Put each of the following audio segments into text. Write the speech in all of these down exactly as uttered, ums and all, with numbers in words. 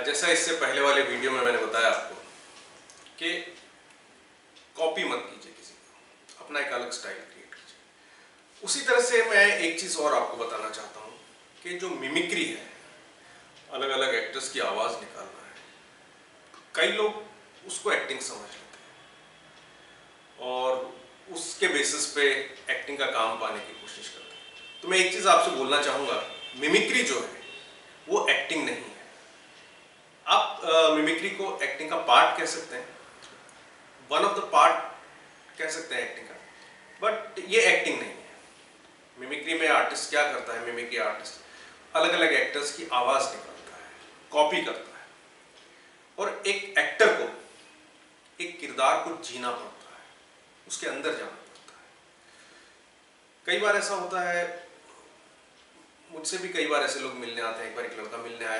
जैसा इससे पहले वाले वीडियो में मैंने बताया आपको कि कॉपी मत कीजिए किसी को, अपना एक अलग स्टाइल क्रिएट कीजिए। उसी तरह से मैं एक चीज़ और आपको बताना चाहता हूँ कि जो मिमिक्री है, अलग अलग एक्टर्स की आवाज़ निकालना है, कई लोग उसको एक्टिंग समझ लेते हैं और उसके बेसिस पे एक्टिंग का काम पाने की कोशिश करते हैं। तो मैं एक चीज़ आपसे बोलना चाहूँगा, मिमिक्री जो है वो एक्टिंग नहीं है। आप मिमिक्री को एक्टिंग का पार्ट कह सकते हैं, वन ऑफ द पार्ट कह सकते हैं एक्टिंग का, बट ये एक्टिंग नहीं है। मिमिक्री में आर्टिस्ट क्या करता है, मिमिक्री आर्टिस्ट अलग अलग एक्टर्स की आवाज़ निकालता है, कॉपी करता है और एक एक्टर को एक किरदार को जीना पड़ता है, उसके अंदर जाना पड़ता है। कई बार ऐसा होता है, मुझसे भी कई बार ऐसे लोग मिलने आते हैं। एक बार एक लड़का मिलने आया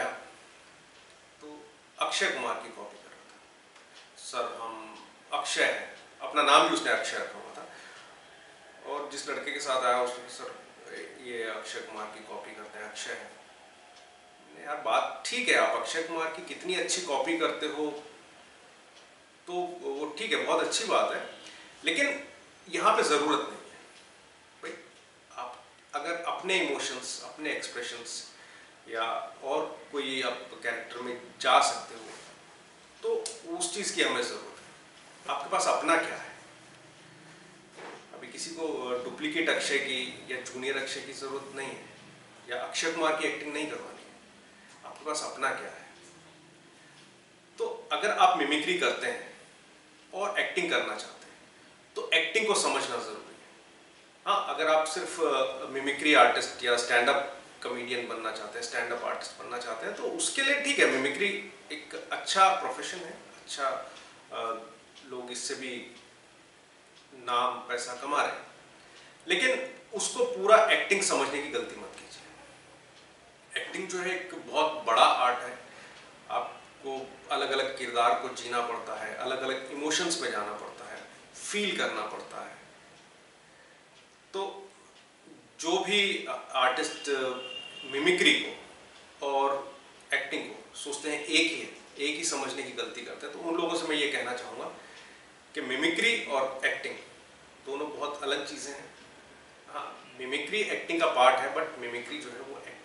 तो अक्षय कुमार की कॉपी कर रहा था। सर हम अक्षय हैं, अपना नाम भी उसने अक्षय रखा हुआ था, और जिस लड़के के साथ आया उसने, सर ये अक्षय कुमार की कॉपी करते हैं, अक्षय है। यार बात ठीक है, आप अक्षय कुमार की कितनी अच्छी कॉपी करते हो तो वो ठीक है, बहुत अच्छी बात है, लेकिन यहाँ पे ज़रूरत नहीं है भाई। आप अगर अपने इमोशंस, अपने एक्सप्रेशंस या और कोई आप कैरेक्टर में जा सकते हो तो उस चीज़ की हमें ज़रूरत है। आपके पास अपना क्या है? अभी किसी को डुप्लीकेट अक्षय की या जूनियर अक्षय की ज़रूरत नहीं है, या अक्षय कुमार की एक्टिंग नहीं करवानी है। आपके पास अपना क्या है? तो अगर आप मिमिक्री करते हैं और एक्टिंग करना चाहते हैं तो एक्टिंग को समझना ज़रूरी है। हाँ, अगर आप सिर्फ मिमिक्री आर्टिस्ट या स्टैंड अप कॉमेडियन बनना चाहते हैं, स्टैंड अप आर्टिस्ट बनना चाहते हैं, तो उसके लिए ठीक है, मिमिक्री एक अच्छा प्रोफेशन है, अच्छा आ, लोग इससे भी नाम पैसा कमा रहे हैं, लेकिन उसको पूरा एक्टिंग समझने की गलती मत कीजिए। एक्टिंग जो है एक बहुत बड़ा आर्ट है। आपको अलग अलग किरदार को जीना पड़ता है, अलग अलग इमोशंस में जाना पड़ता है, फील करना पड़ता है। तो जो भी आर्टिस्ट मिमिक्री को और एक्टिंग को सोचते हैं एक ही है, एक ही समझने की गलती करते हैं, तो उन लोगों से मैं ये कहना चाहूँगा कि मिमिक्री और एक्टिंग दोनों बहुत अलग चीज़ें हैं। हाँ, मिमिक्री एक्टिंग का पार्ट है, बट मिमिक्री जो है वो